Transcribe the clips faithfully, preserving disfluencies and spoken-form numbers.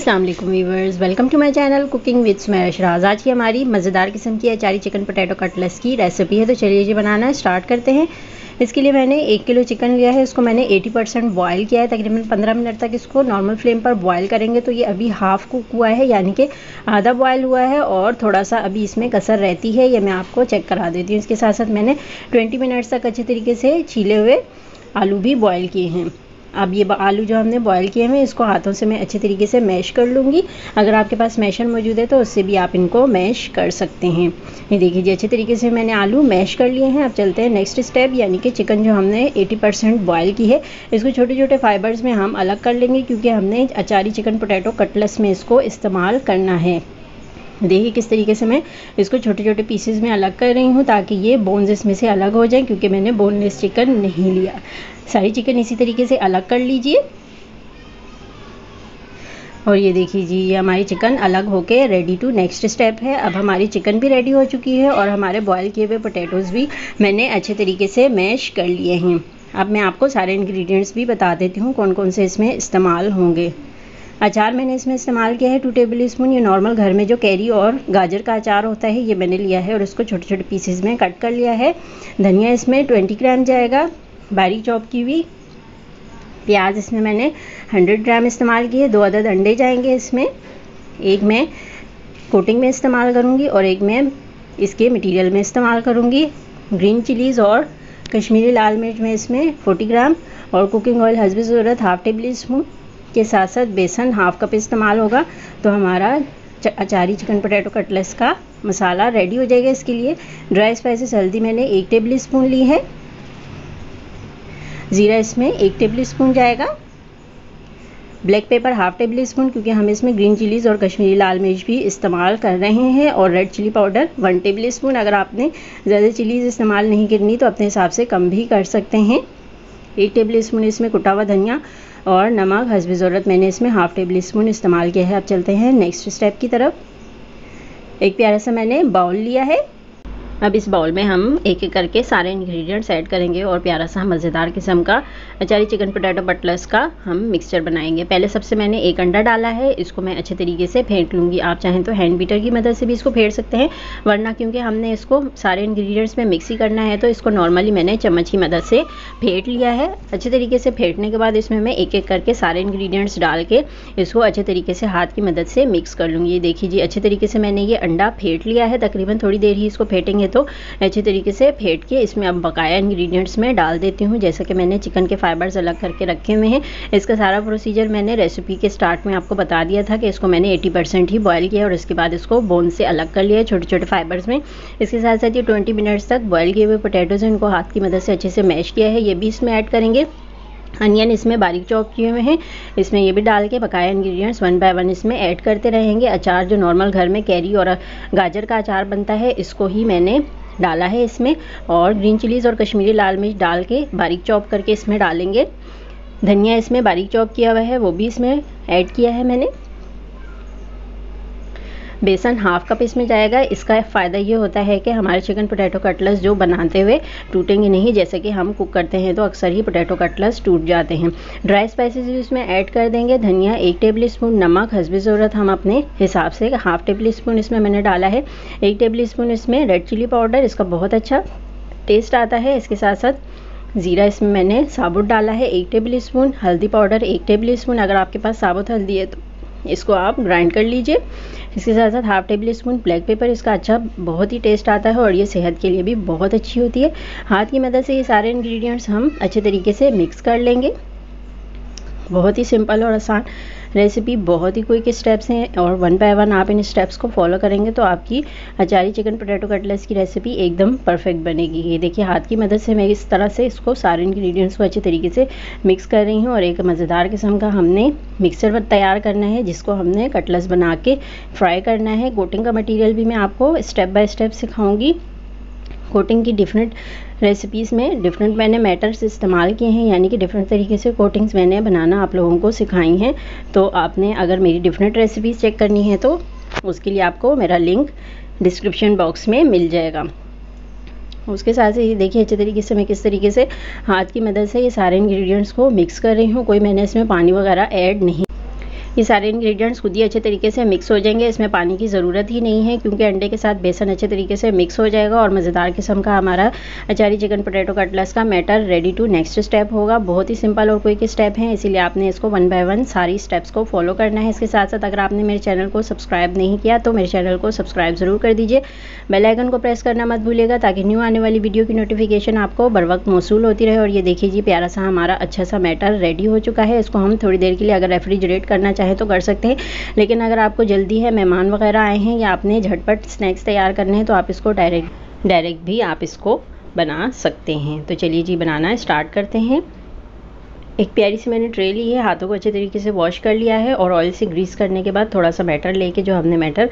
अस्सलाम वालेकुम viewers, welcome to my channel cooking with Sumaira Sharaz. आज की हमारी मज़ेदार किस्म की अचारी चिकन पोटैटो कटलेट्स की रेसिपी है। तो चलिए जी बनाना स्टार्ट करते हैं। इसके लिए मैंने एक किलो चिकन लिया है। इसको मैंने अस्सी परसेंट बॉयल किया है। तकरीबन पंद्रह मिनट तक इसको नॉर्मल फ्लेम पर बॉयल करेंगे। तो ये अभी हाफ़ कुक हुआ है, यानी कि आधा बॉयल हुआ है और थोड़ा सा अभी इसमें कसर रहती है। ये मैं आपको चेक करा देती हूँ। इसके साथ साथ मैंने बीस मिनट्स तक अच्छे तरीके से छीले हुए आलू भी बॉयल किए हैं। अब ये आलू जो हमने बॉयल किए हैं इसको हाथों से मैं अच्छे तरीके से मैश कर लूँगी। अगर आपके पास मैशर मौजूद है तो उससे भी आप इनको मैश कर सकते हैं। ये देखिए जी, अच्छे तरीके से मैंने आलू मैश कर लिए हैं। अब चलते हैं नेक्स्ट स्टेप, यानी कि चिकन जो हमने अस्सी परसेंट बॉयल की है इसको छोटे छोटे फाइबर्स में हम अलग कर लेंगे, क्योंकि हमने अचारी चिकन पोटैटो कटलेट्स में इसको इस्तेमाल करना है। देखिए किस तरीके से मैं इसको छोटे छोटे पीसेस में अलग कर रही हूँ, ताकि ये बोन्स इसमें से अलग हो जाए, क्योंकि मैंने बोनलेस चिकन नहीं लिया। सारी चिकन इसी तरीके से अलग कर लीजिए। और ये देखिए जी, ये हमारी चिकन अलग होके रेडी टू नेक्स्ट स्टेप है। अब हमारी चिकन भी रेडी हो चुकी है और हमारे बॉयल किए हुए पोटैटोज़ भी मैंने अच्छे तरीके से मैश कर लिए हैं। अब मैं आपको सारे इंग्रेडिएंट्स भी बता देती हूँ कौन कौन से इसमें इस्तेमाल होंगे। अचार मैंने इसमें इस्तेमाल किया है टू टेबल स्पून। ये नॉर्मल घर में जो कैरी और गाजर का अचार होता है ये मैंने लिया है और इसको छोटे छोटे पीसेस में कट कर लिया है। धनिया इसमें बीस ग्राम जाएगा, बारीक चॉप की हुई। प्याज इसमें मैंने सौ ग्राम इस्तेमाल किए। दो अदद अंडे जाएंगे इसमें। एक मैं कोटिंग में इस्तेमाल करूँगी और एक मैं इसके मटीरियल में इस्तेमाल करूँगी। ग्रीन चिलीज़ और कश्मीरी लाल मिर्च में इसमें चालीस ग्राम और कुकिंग ऑयल हस्ब ज़रूरत हाफ टेबल स्पून के साथ साथ बेसन हाफ कप इस्तेमाल होगा। तो हमारा अचारी चिकन पोटैटो कटलेट्स का मसाला रेडी हो जाएगा। इसके लिए ड्राई स्पाइसेस हल्दी मैंने एक टेबल स्पून ली है। ज़ीरा इसमें एक टेबल स्पून जाएगा। Black pepper half tablespoon, क्योंकि हम इसमें ग्रीन चिलीज़ और कश्मीरी लाल मिर्च भी इस्तेमाल कर रहे हैं। और red chilli powder one tablespoon. अगर आपने ज़्यादा चिलीज़ इस्तेमाल नहीं करनी तो अपने हिसाब से कम भी कर सकते हैं। एक टेबल स्पून इसमें कुटा हुआ धनिया और नमक हस्ब ज़रूरत मैंने इसमें हाफ टेबल स्पून इस्तेमाल किया है। अब चलते हैं नेक्स्ट स्टेप की तरफ। एक प्यारा सा मैंने बाउल लिया है। अब इस बाउल में हम एक एक करके सारे इंग्रेडिएंट्स ऐड करेंगे और प्यारा सा मज़ेदार किस्म का अचारी चिकन पोटैटो कटलेट्स का हम मिक्सचर बनाएंगे। पहले सबसे मैंने एक अंडा डाला है, इसको मैं अच्छे तरीके से फेंट लूँगी। आप चाहें तो हैंड बीटर की मदद से भी इसको फेंट सकते हैं, वरना क्योंकि हमने इसको सारे इंग्रेडिएंट्स में मिक्स ही करना है तो इसको नॉर्मली मैंने चम्मच की मदद से फेंट लिया है। अच्छे तरीके से फेंटने के बाद इसमें मैं एक एक करके सारे इंग्रेडिएंट्स डाल के इसको अच्छे तरीके से हाथ की मदद से मिक्स कर लूँगी। ये देखिए जी, अच्छे तरीके से मैंने ये अंडा फेंट लिया है। तकरीबन थोड़ी देर ही इसको फेंटेंगे तो अच्छे तरीके से फेंट के इसमें अब बकाया इंग्रेडिएंट्स में डाल देती हूँ। जैसे कि मैंने चिकन के फाइबर्स अलग करके रखे हुए हैं। इसका सारा प्रोसीजर मैंने रेसिपी के स्टार्ट में आपको बता दिया था कि इसको मैंने अस्सी परसेंट ही बॉयल किया और इसके बाद इसको बोन से अलग कर लिया छोटे छोटे फाइबर्स में। इसके साथ साथ ये बीस मिनट्स तक बॉयल किए हुए पोटैटोज़ हैं, इनको हाथ की मदद से अच्छे से मैश किया है, ये भी इसमें ऐड करेंगे। अनियन इसमें बारीक चॉप किए हुए हैं, इसमें ये भी डाल के बकाया इंग्रेडिएंट्स वन बाय वन इसमें ऐड करते रहेंगे। अचार जो नॉर्मल घर में कैरी और गाजर का अचार बनता है इसको ही मैंने डाला है इसमें। और ग्रीन चिलीज़ और कश्मीरी लाल मिर्च डाल के बारीक चॉप करके इसमें डालेंगे। धनिया इसमें बारीक चॉप किया हुआ है, वो भी इसमें ऐड किया है मैंने। बेसन हाफ कप इसमें जाएगा। इसका फ़ायदा ये होता है कि हमारे चिकन पोटैटो कटलेट्स जो बनाते हुए टूटेंगे नहीं, जैसे कि हम कुक करते हैं तो अक्सर ही पोटैटो कटलेट्स टूट जाते हैं। ड्राई स्पाइसेस भी इसमें ऐड कर देंगे। धनिया एक टेबल स्पून, नमक हस्ब ज़रूरत हम अपने हिसाब से हाफ टेबल स्पून इसमें मैंने डाला है। एक टेबल स्पून इसमें रेड चिली पाउडर, इसका बहुत अच्छा टेस्ट आता है। इसके साथ साथ ज़ीरा इसमें मैंने साबुत डाला है एक टेबल स्पून। हल्दी पाउडर एक टेबल स्पून। अगर आपके पास साबुत हल्दी है तो इसको आप ग्राइंड कर लीजिए। इसके साथ साथ half tablespoon black pepper, इसका अच्छा बहुत ही टेस्ट आता है और ये सेहत के लिए भी बहुत अच्छी होती है। हाथ की मदद से ये सारे इंग्रेडिएंट्स हम अच्छे तरीके से मिक्स कर लेंगे। बहुत ही सिंपल और आसान रेसिपी, बहुत ही क्विक स्टेप्स हैं और वन बाय वन आप इन स्टेप्स को फॉलो करेंगे तो आपकी अचारी चिकन पोटैटो कटलेट्स की रेसिपी एकदम परफेक्ट बनेगी। ये देखिए, हाथ की मदद से मैं इस तरह से इसको सारे इंग्रेडिएंट्स को अच्छे तरीके से मिक्स कर रही हूँ और एक मज़ेदार किस्म का हमने मिक्सचर तैयार करना है, जिसको हमने कटलेट्स बना के फ्राई करना है। कोटिंग का मटीरियल भी मैं आपको स्टेप बाय स्टेप सिखाऊंगी। कोटिंग की डिफरेंट रेसिपीज़ में डिफरेंट मैंने मैटर्स इस्तेमाल किए हैं, यानी कि डिफरेंट तरीके से कोटिंग्स मैंने बनाना आप लोगों को सिखाई हैं। तो आपने अगर मेरी डिफरेंट रेसिपीज़ चेक करनी है तो उसके लिए आपको मेरा लिंक डिस्क्रिप्शन बॉक्स में मिल जाएगा। उसके साथ ही देखिए अच्छे तरीके से मैं किस तरीके से हाथ की मदद से ये सारे इंग्रेडिएंट्स को मिक्स कर रही हूँ। कोई मैंने इसमें पानी वगैरह ऐड नहीं ये सारे इंग्रेडिएंट्स खुद ही अच्छे तरीके से मिक्स हो जाएंगे, इसमें पानी की ज़रूरत ही नहीं है क्योंकि अंडे के साथ बेसन अच्छे तरीके से मिक्स हो जाएगा और मज़ेदार किस्म का हमारा अचारी चिकन पोटैटो कटलेट्स का batter ready to next step होगा। बहुत ही सिंपल और क्विक स्टेप है, इसीलिए आपने इसको वन बाय वन सारी स्टेप्स को फॉलो करना है। इसके साथ साथ अगर आपने मेरे चैनल को सब्सक्राइब नहीं किया तो मेरे चैनल को सब्सक्राइब ज़रूर कर दीजिए, बेल आइकन को प्रेस करना मत भूलिएगा ताकि न्यू आने वाली वीडियो की नोटिफिकेशन आपको बर वक्त मौसूल होती रहे। और ये देखिए जी प्यारा सा हमारा अच्छा सा बैटर रेडी हो चुका है। इसको हम थोड़ी देर के लिए अगर रेफ्रिजरेट करना चाहें तो कर सकते हैं, लेकिन अगर आपको जल्दी है, मेहमान वगैरह आए हैं या आपने झटपट स्नैक्स तैयार करने हैं तो आप इसको डायरेक्ट डायरेक्ट भी आप इसको बना सकते हैं। तो चलिए जी बनाना स्टार्ट करते हैं। एक प्यारी सी मैंने ट्रे ली है, हाथों को अच्छे तरीके से वॉश कर लिया है और ऑयल से ग्रीस करने के बाद थोड़ा सा बैटर लेके जो हमने बैटर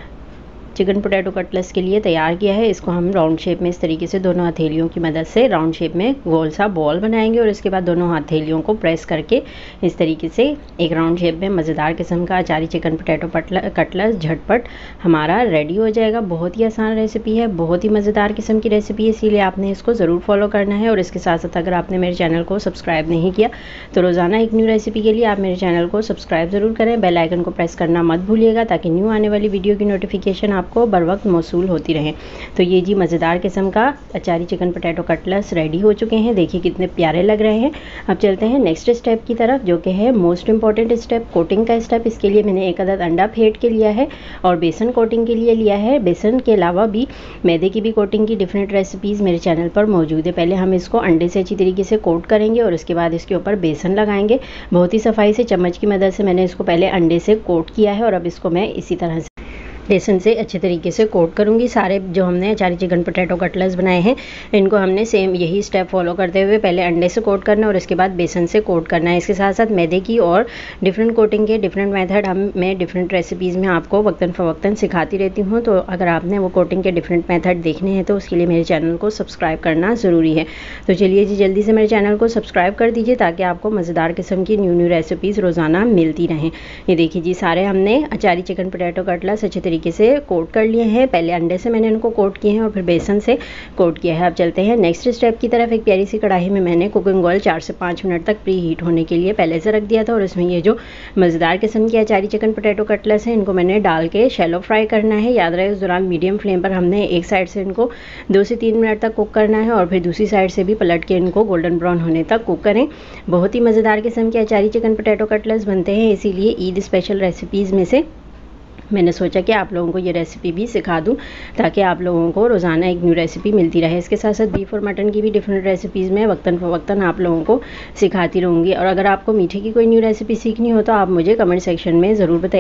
चिकन पोटैटो कटलेट्स के लिए तैयार किया है, इसको हम राउंड शेप में इस तरीके से दोनों हथेलियों की मदद से राउंड शेप में गोल सा बॉल बनाएंगे और इसके बाद दोनों हथेलियों को प्रेस करके इस तरीके से एक राउंड शेप में मज़ेदार किस्म का अचारी चिकन पोटैटो कटलेट्स झटपट हमारा रेडी हो जाएगा। बहुत ही आसान रेसिपी है, बहुत ही मज़ेदार किस्म की रेसिपी है, इसीलिए आपने इसको ज़रूर फॉलो करना है। और इसके साथ साथ अगर आपने मेरे चैनल को सब्सक्राइब नहीं किया तो रोज़ाना एक न्यू रेसिपी के लिए आप मेरे चैनल को सब्सक्राइब ज़रूर करें, बेल आइकन को प्रेस करना मत भूलिएगा ताकि न्यू आने वाली वीडियो की नोटिफिकेशन आपको बर वक्त मौसूल होती रहे। तो ये जी मज़ेदार किस्म का achari chicken potato cutlets ready हो चुके हैं, देखिए कितने प्यारे लग रहे हैं। अब चलते हैं नेक्स्ट स्टेप की तरफ जो कि है मोस्ट इंपॉर्टेंट स्टेप, कोटिंग का स्टेप। इसके लिए मैंने एक अदद अंडा फेंट के लिया है और बेसन कोटिंग के लिए लिया है। बेसन के अलावा भी मैदे की भी कोटिंग की डिफरेंट रेसिपीज़ मेरे चैनल पर मौजूद है। पहले हम इसको अंडे से अच्छी तरीके से कोट करेंगे और उसके बाद इसके ऊपर बेसन लगाएंगे। बहुत ही सफाई से चम्मच की मदद से मैंने इसको पहले अंडे से कोट किया है और अब इसको मैं इसी तरह से बेसन से अच्छे तरीके से कोट करूंगी। सारे जो हमने अचारी चिकन पोटैटो कटलेट्स बनाए हैं इनको हमने सेम यही स्टेप फॉलो करते हुए पहले अंडे से कोट करना है और इसके बाद बेसन से कोट करना है। इसके साथ साथ मैदे की और डिफरेंट कोटिंग के डिफरेंट मेथड हम मैं डिफरेंट रेसिपीज़ में आपको वक्तन फ़वक्तन सिखाती रहती हूँ। तो अगर आपने वो कोटिंग के डिफरेंट मेथड देखने हैं तो उसके लिए मेरे चैनल को सब्सक्राइब करना ज़रूरी है। तो चलिए जी जल्दी से मेरे चैनल को सब्सक्राइब कर दीजिए ताकि आपको मज़ेदार किस्म की न्यू न्यू रेसिपीज़ रोज़ाना मिलती रहें। ये देखिए जी सारे हमने अचारी चिकन पोटैटो कटलेट्स अच्छे तरीके से कोट कर लिए हैं। पहले अंडे से मैंने इनको कोट किए हैं और फिर बेसन से कोट किया है। अब चलते हैं नेक्स्ट स्टेप की तरफ। एक प्यारी सी कढ़ाई में मैंने कुकिंग ऑयल चार से पाँच मिनट तक प्री हीट होने के लिए पहले से रख दिया था और इसमें ये जो मज़ेदार किस्म के अचारी चिकन पोटैटो कटलेट्स हैं इनको मैंने डाल के शैलो फ्राई करना है। याद रहे उस दौरान मीडियम फ्लेम पर हमने एक साइड से इनको दो से तीन मिनट तक कुक करना है और फिर दूसरी साइड से भी पलट के इनको गोल्डन ब्राउन होने तक कुक करें। बहुत ही मज़ेदार किस्म के अचारी चिकन पोटैटो कटलेट्स बनते हैं, इसीलिए ईद स्पेशल रेसिपीज़ में से मैंने सोचा कि आप लोगों को ये रेसिपी भी सिखा दूं ताकि आप लोगों को रोज़ाना एक न्यू रेसिपी मिलती रहे। इसके साथ साथ बीफ और मटन की भी डिफरेंट रेसिपीज़ में वक्तन फ़वक्तन आप लोगों को सिखाती रहूँगी। और अगर आपको मीठे की कोई न्यू रेसिपी सीखनी हो तो आप मुझे कमेंट सेक्शन में ज़रूर बताइए।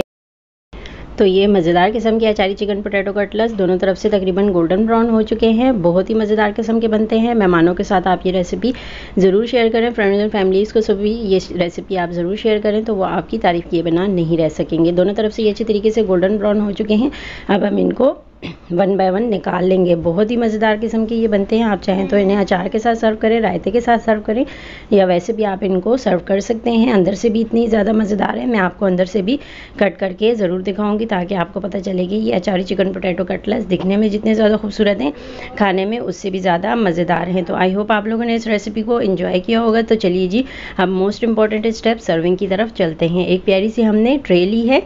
तो ये मज़ेदार किस्म के अचारी चिकन पोटैटो कटलेट्स दोनों तरफ से तकरीबन गोल्डन ब्राउन हो चुके हैं। बहुत ही मज़ेदार किस्म के बनते हैं। मेहमानों के साथ आप ये रेसिपी ज़रूर शेयर करें, फ्रेंड्स एंड फैमिलीज़ को सभी ये रेसिपी आप ज़रूर शेयर करें तो वो आपकी तारीफ़ किए बिना नहीं रह सकेंगे। दोनों तरफ से ये अच्छी तरीके से गोल्डन ब्राउन हो चुके हैं। अब हम इनको वन बाय वन निकाल लेंगे। बहुत ही मज़ेदार किस्म के ये बनते हैं। आप चाहें तो इन्हें अचार के साथ सर्व करें, रायते के साथ सर्व करें या वैसे भी आप इनको सर्व कर सकते हैं। अंदर से भी इतनी ज़्यादा मज़ेदार है, मैं आपको अंदर से भी कट करके ज़रूर दिखाऊंगी ताकि आपको पता चले कि ये अचारी चिकन पोटैटो कटलेट्स दिखने में जितने ज़्यादा खूबसूरत हैं खाने में उससे भी ज़्यादा मज़ेदार हैं। तो आई होप आप लोगों ने इस रेसिपी को एंजॉय किया होगा। तो चलिए जी हम मोस्ट इंपॉर्टेंट स्टेप सर्विंग की तरफ चलते हैं। एक प्यारी सी हमने ट्रे ली है,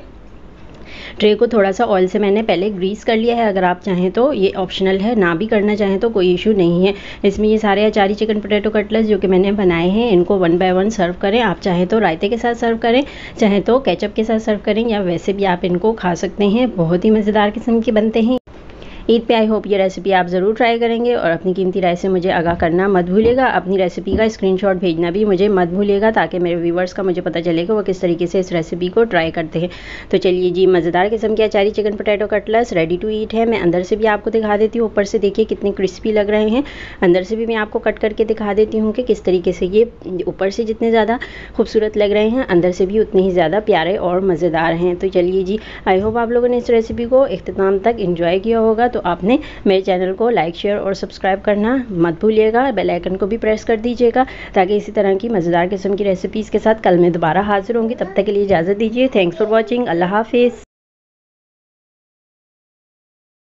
ट्रे को थोड़ा सा ऑयल से मैंने पहले ग्रीस कर लिया है। अगर आप चाहें तो ये ऑप्शनल है, ना भी करना चाहें तो कोई इशू नहीं है। इसमें ये सारे अचारी चिकन पोटैटो कटलेट्स जो कि मैंने बनाए हैं इनको वन बाय वन सर्व करें। आप चाहें तो रायते के साथ सर्व करें, चाहें तो केचप के साथ सर्व करें या वैसे भी आप इनको खा सकते हैं। बहुत ही मज़ेदार किस्म के बनते हैं। ईद पे आई होप ये रेसिपी आप ज़रूर ट्राई करेंगे और अपनी कीमती राय से मुझे आगाह करना मत भूलिएगा। अपनी रेसिपी का स्क्रीनशॉट भेजना भी मुझे मत भूलिएगा ताकि मेरे व्यूवर्स का मुझे पता चले कि वो किस तरीके से इस रेसिपी को ट्राई करते हैं। तो चलिए जी मज़ेदार किस्म के achari chicken potato cutlets ready to eat है। मैं अंदर से भी आपको दिखा देती हूँ, ऊपर से देखिए कितने क्रिस्पी लग रहे हैं। अंदर से भी मैं आपको कट करके दिखा देती हूँ कि किस तरीके से ये ऊपर से जितने ज़्यादा खूबसूरत लग रहे हैं अंदर से भी उतने ही ज़्यादा प्यारे और मज़ेदार हैं। तो चलिए जी आई होप आप लोगों ने इस रेसिपी को इख्तिताम तक इंजॉय किया होगा। तो आपने मेरे चैनल को लाइक शेयर और सब्सक्राइब करना मत भूलिएगा, बेल आइकन को भी प्रेस कर दीजिएगा ताकि इसी तरह की मज़ेदार किस्म की रेसिपीज़ के साथ कल मैं दोबारा हाजिर होंगी। तब तक के लिए इजाज़त दीजिए। Thanks for watching. अल्लाह हाफिज़।